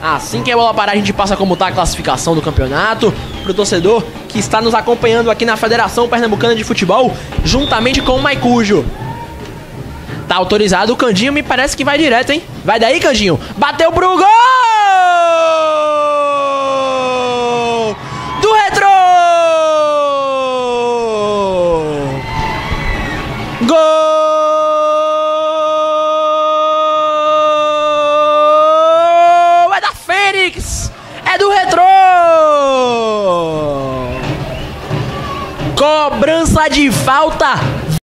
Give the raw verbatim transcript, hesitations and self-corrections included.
Assim que a bola parar, a gente passa como tá a classificação do campeonato pro torcedor que está nos acompanhando aqui na Federação Pernambucana de Futebol, juntamente com o Maicujo. Tá autorizado, o Candinho me parece que vai direto, hein? Vai daí, Candinho. Bateu pro gol! Do Retrô! Gol! É da Fênix! É do Retrô! Cobrança de falta